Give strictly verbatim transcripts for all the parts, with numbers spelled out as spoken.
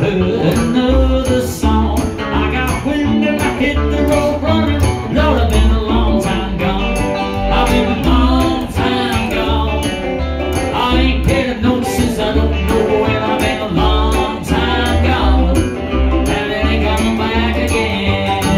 heard another song. I got wind and I hit the road running. Lord, I've been a long time gone. I've been a long time gone. I ain't paid a note since I don't know when. I've been a long time gone, and it ain't coming back again.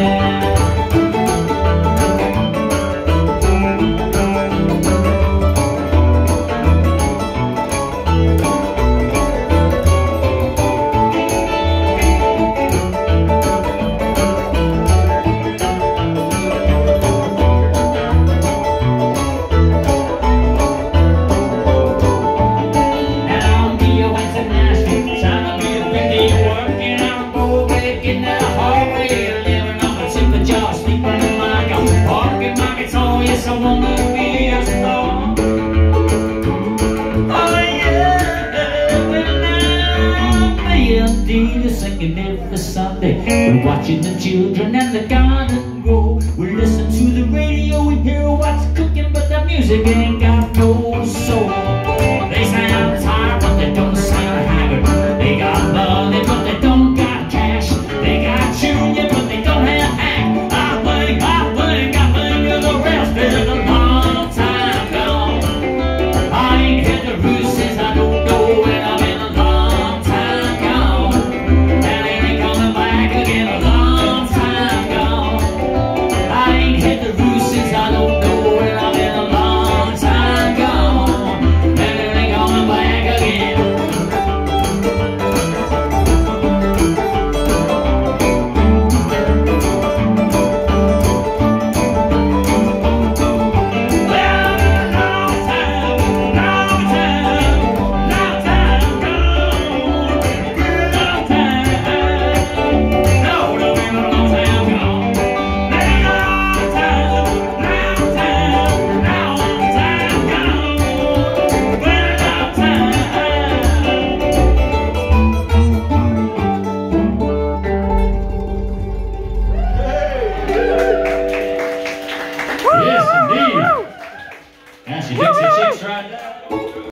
I wanna be a star. Oh yeah, and I'll be a deal singing every Sunday. We're watching the children